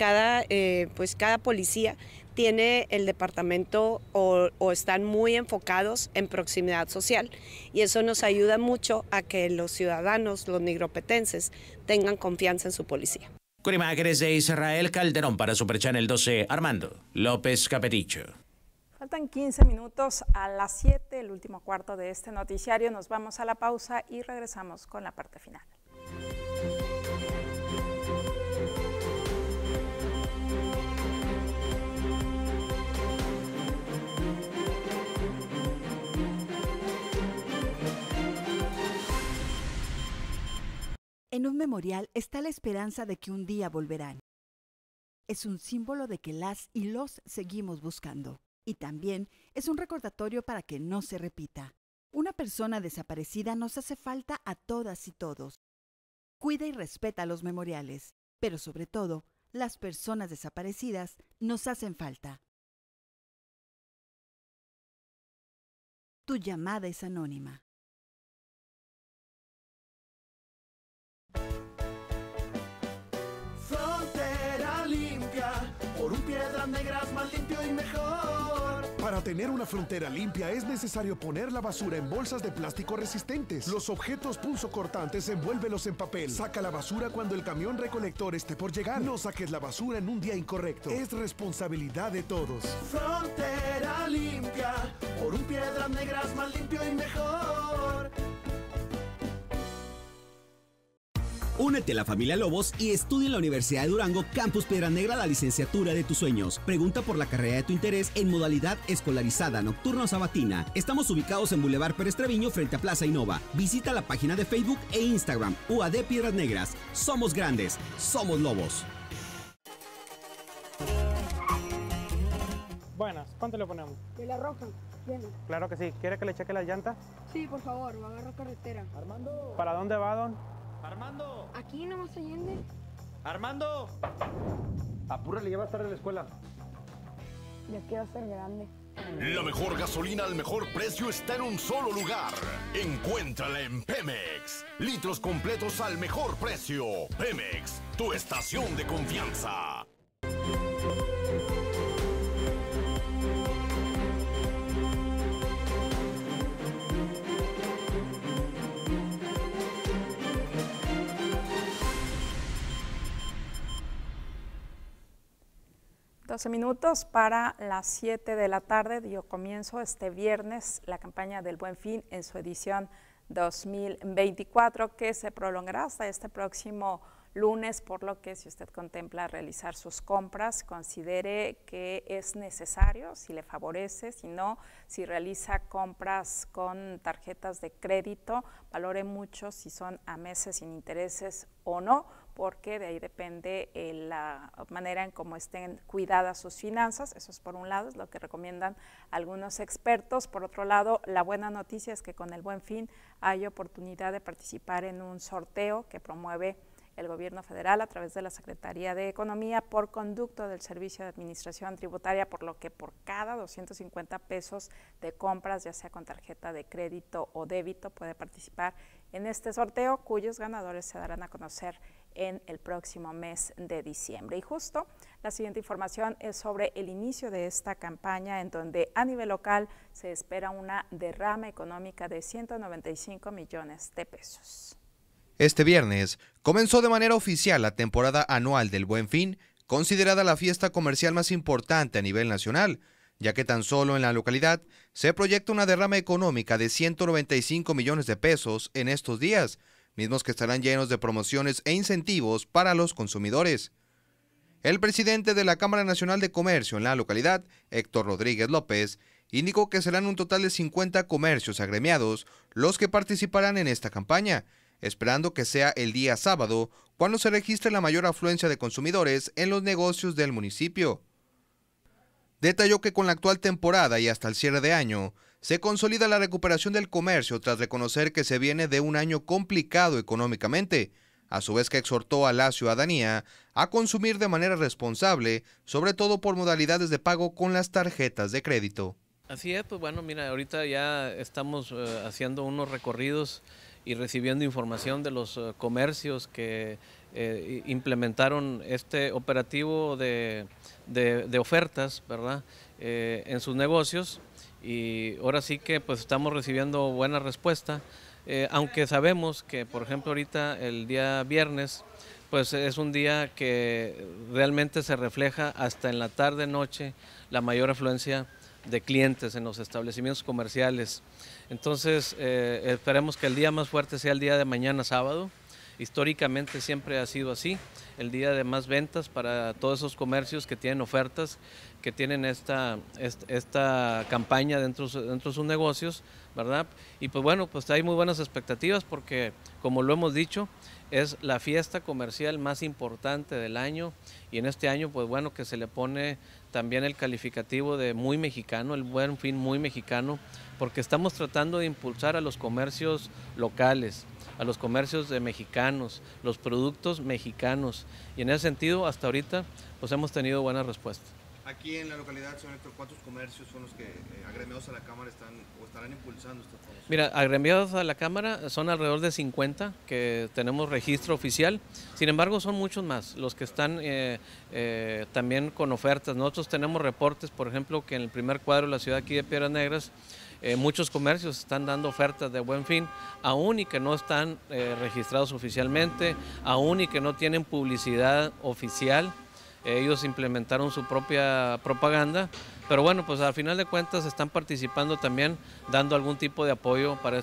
policía tiene el departamento o están muy enfocados en proximidad social, y eso nos ayuda mucho a que los ciudadanos, los nigropetenses, tengan confianza en su policía. Con imágenes de Israel Calderón para Superchannel 12, Armando López Capeticho. Faltan 15 minutos a las 7, el último cuarto de este noticiario. Nos vamos a la pausa y regresamos con la parte final. En un memorial está la esperanza de que un día volverán. Es un símbolo de que las y los seguimos buscando. Y también es un recordatorio para que no se repita. Una persona desaparecida nos hace falta a todas y todos. Cuida y respeta los memoriales, pero sobre todo, las personas desaparecidas nos hacen falta. Tu llamada es anónima. Frontera limpia, por un Piedras Negras más limpio y mejor. Para tener una frontera limpia es necesario poner la basura en bolsas de plástico resistentes. Los objetos punzocortantes envuélvelos en papel. Saca la basura cuando el camión recolector esté por llegar. No saques la basura en un día incorrecto. Es responsabilidad de todos. Frontera limpia, por un Piedras Negras más limpio y mejor. Únete a la familia Lobos y estudia en la Universidad de Durango, Campus Piedras Negras, la licenciatura de tus sueños. Pregunta por la carrera de tu interés en modalidad escolarizada, nocturna o sabatina. Estamos ubicados en Boulevard Pérez Treviño, frente a Plaza Innova. Visita la página de Facebook e Instagram, UAD Piedras Negras. Somos grandes, somos Lobos. Buenas, ¿cuánto le ponemos? De la roja, viene. Claro que sí. ¿Quiere que le cheque las llantas? Sí, por favor, va a agarrar carretera. Armando. ¿Para dónde va, don? Armando. Aquí nomás Allende. Armando. Apúrale, ya va a estar en la escuela. Ya quiero ser grande. La mejor gasolina al mejor precio está en un solo lugar. Encuéntrala en Pemex. Litros completos al mejor precio. Pemex, tu estación de confianza. Minutos para las 7 de la tarde. Dio comienzo este viernes la campaña del Buen Fin en su edición 2024, que se prolongará hasta este próximo lunes, por lo que si usted contempla realizar sus compras, considere que es necesario, si le favorece, si no, si realiza compras con tarjetas de crédito, valore mucho si son a meses sin intereses o no, porque de ahí depende la manera en cómo estén cuidadas sus finanzas. Eso es por un lado, es lo que recomiendan algunos expertos. Por otro lado, la buena noticia es que con el Buen Fin hay oportunidad de participar en un sorteo que promueve el gobierno federal a través de la Secretaría de Economía por conducto del Servicio de Administración Tributaria, por lo que por cada 250 pesos de compras, ya sea con tarjeta de crédito o débito, puede participar en este sorteo, cuyos ganadores se darán a conocer en el próximo mes de diciembre. Y justo la siguiente información es sobre el inicio de esta campaña, en donde a nivel local se espera una derrama económica de 195 millones de pesos. Este viernes comenzó de manera oficial la temporada anual del Buen Fin, considerada la fiesta comercial más importante a nivel nacional, ya que tan solo en la localidad se proyecta una derrama económica de 195 millones de pesos en estos días, mismos que estarán llenos de promociones e incentivos para los consumidores. El presidente de la Cámara Nacional de Comercio en la localidad, Héctor Rodríguez López, indicó que serán un total de 50 comercios agremiados los que participarán en esta campaña, esperando que sea el día sábado cuando se registre la mayor afluencia de consumidores en los negocios del municipio. Detalló que con la actual temporada y hasta el cierre de año, se consolida la recuperación del comercio tras reconocer que se viene de un año complicado económicamente, a su vez que exhortó a la ciudadanía a consumir de manera responsable, sobre todo por modalidades de pago con las tarjetas de crédito. Así es, pues bueno, mira, ahorita ya estamos haciendo unos recorridos y recibiendo información de los comercios que implementaron este operativo de ofertas, ¿verdad?, en sus negocios, y ahora sí que pues estamos recibiendo buena respuesta, aunque sabemos que, por ejemplo, ahorita el día viernes pues es un día que realmente se refleja hasta en la tarde, noche, la mayor afluencia de clientes en los establecimientos comerciales. Entonces esperemos que el día más fuerte sea el día de mañana sábado. Históricamente siempre ha sido así, el día de más ventas para todos esos comercios que tienen ofertas, que tienen esta campaña dentro de sus negocios, ¿verdad? Y pues bueno, pues hay muy buenas expectativas porque, como lo hemos dicho, es la fiesta comercial más importante del año, y en este año pues bueno que se le pone también el calificativo de muy mexicano, el Buen Fin muy mexicano, porque estamos tratando de impulsar a los comercios locales, a los comercios de mexicanos, los productos mexicanos, y en ese sentido hasta ahorita pues hemos tenido buena respuesta. Aquí en la localidad, señor Héctor, ¿cuántos comercios son los que agremiados a la Cámara estarán impulsando esta promoción? Mira, agremiados a la Cámara son alrededor de 50 que tenemos registro oficial, sin embargo son muchos más los que están también con ofertas. Nosotros tenemos reportes, por ejemplo, que en el primer cuadro de la ciudad aquí de Piedras Negras, muchos comercios están dando ofertas de Buen Fin, aún y que no están registrados oficialmente, aún y que no tienen publicidad oficial. Ellos implementaron su propia propaganda, pero bueno, pues al final de cuentas están participando también, dando algún tipo de apoyo para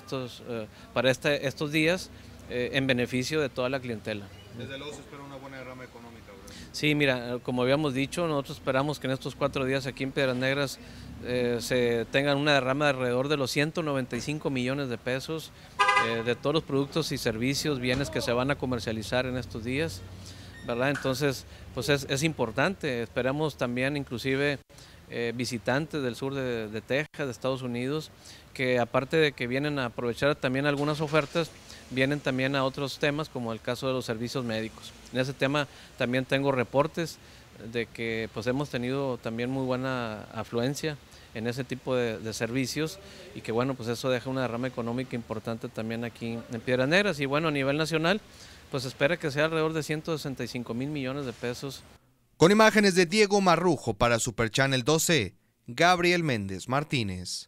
estos días en beneficio de toda la clientela. Desde luego se espera una buena derrama económica, ¿verdad? Sí, mira, como habíamos dicho, nosotros esperamos que en estos 4 días aquí en Piedras Negras se tengan una derrama de alrededor de los 195 millones de pesos de todos los productos y servicios, bienes que se van a comercializar en estos días, ¿verdad? Entonces, pues es importante. Esperamos también inclusive visitantes del sur de Texas, de Estados Unidos, que aparte de que vienen a aprovechar también algunas ofertas, vienen también a otros temas como el caso de los servicios médicos. En ese tema también tengo reportes de que pues hemos tenido también muy buena afluencia en ese tipo de servicios, y que bueno, pues eso deja una derrama económica importante también aquí en Piedras Negras. Y bueno, a nivel nacional pues espera que sea alrededor de 165 mil millones de pesos. Con imágenes de Diego Marrujo para Super Channel 12, Gabriel Méndez Martínez.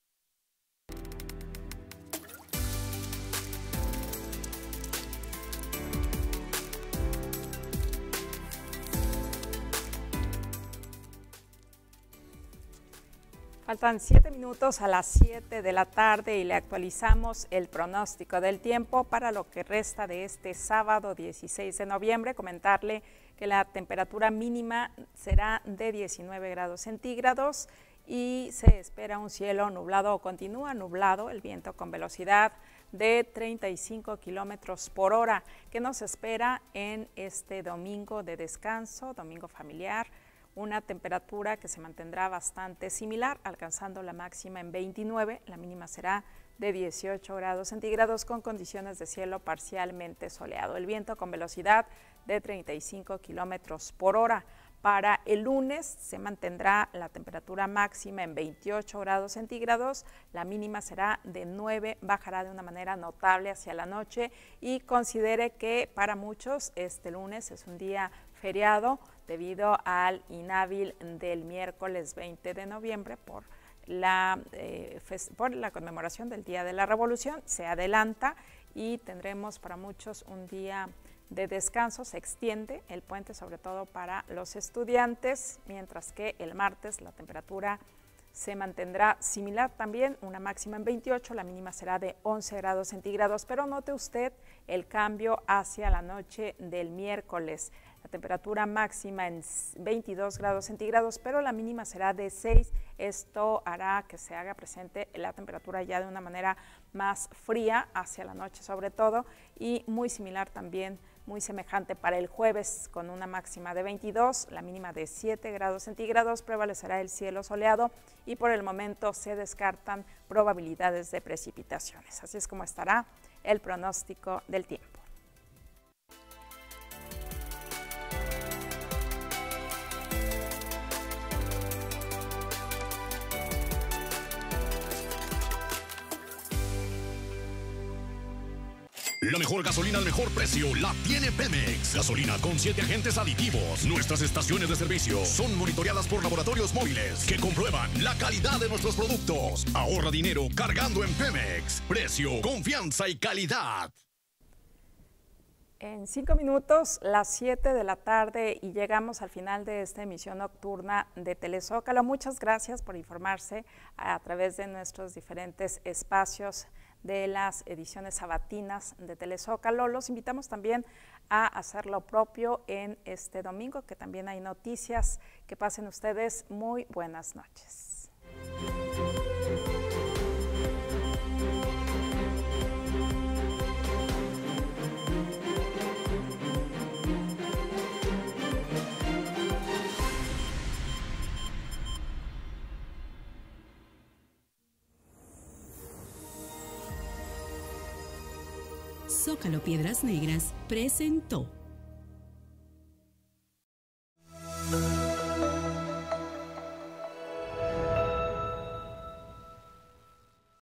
Faltan 7 minutos a las 7 de la tarde y le actualizamos el pronóstico del tiempo para lo que resta de este sábado 16 de noviembre. Comentarle que la temperatura mínima será de 19 grados centígrados y se espera un cielo nublado o continúa nublado, el viento con velocidad de 35 kilómetros por hora, que nos espera en este domingo de descanso, domingo familiar. Una temperatura que se mantendrá bastante similar, alcanzando la máxima en 29, la mínima será de 18 grados centígrados con condiciones de cielo parcialmente soleado. El viento con velocidad de 35 kilómetros por hora. Para el lunes se mantendrá la temperatura máxima en 28 grados centígrados, la mínima será de 9, bajará de una manera notable hacia la noche, y considere que para muchos este lunes es un día feriado debido al inhábil del miércoles 20 de noviembre por la conmemoración del Día de la Revolución. Se adelanta y tendremos para muchos un día de descanso, se extiende el puente sobre todo para los estudiantes, mientras que el martes la temperatura se mantendrá similar también, una máxima en 28, la mínima será de 11 grados centígrados, pero note usted el cambio hacia la noche del miércoles. La temperatura máxima en 22 grados centígrados, pero la mínima será de 6. Esto hará que se haga presente la temperatura ya de una manera más fría hacia la noche sobre todo, y muy similar también muy semejante para el jueves, con una máxima de 22, la mínima de 7 grados centígrados, prevalecerá el cielo soleado y por el momento se descartan probabilidades de precipitaciones. Así es como estará el pronóstico del tiempo. La mejor gasolina al mejor precio la tiene Pemex. Gasolina con 7 agentes aditivos. Nuestras estaciones de servicio son monitoreadas por laboratorios móviles que comprueban la calidad de nuestros productos. Ahorra dinero cargando en Pemex. Precio, confianza y calidad. En 5 minutos, las 7 de la tarde, y llegamos al final de esta emisión nocturna de Telezócalo. Muchas gracias por informarse a través de nuestros diferentes espacios de las ediciones sabatinas de Telezócalo. Los invitamos también a hacer lo propio en este domingo, que también hay noticias. Que pasen ustedes muy buenas noches. Zócalo Piedras Negras presentó.